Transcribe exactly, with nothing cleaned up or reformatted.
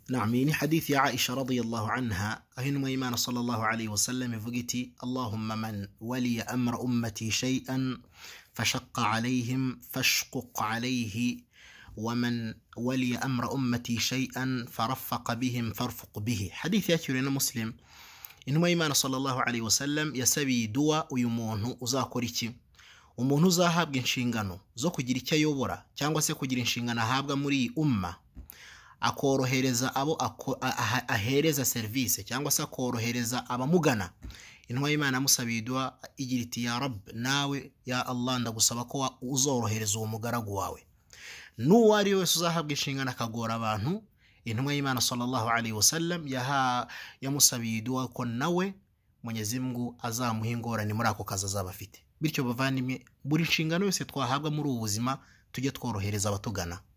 نعم يعني حديث عائشة رضي الله عنها أهن إيمان صلى الله عليه وسلم يفقتي اللهم من ولي أمر أمتي شيئا فشق عليهم فاشقق عليه ومن ولي أمر أمتي شيئا فرفق بهم فارفق به. حديث يأتي مسلم إنما إيمان صلى الله عليه وسلم يسبي دوا ويمونه uzakora umuntu uzahabwa inshingano zo kugira icyo ayobora cyangwa se kugira inshingano ahabwa muri umma akorohereza abo ahereza service cyangwa se akorohereza abamugana. Intumwa y'Imana musabiye dua igira iti ya Rabb, nawe ya Allah ndagusaba ko uzorohereza uwo mugaragu wawe. Nuwari wese uzahabwa inshingano akagora abantu, intumwa y'Imana sallallahu alaihi wasallam yaha yamusabiye dua ko nawe Mwenyezi Mungu azamuha ingorane muri ako kazi azaba afite. Bityo bavandimwe, buri nshingano yose twahabwa muri ubu buzima tujye tworohereza abatugana.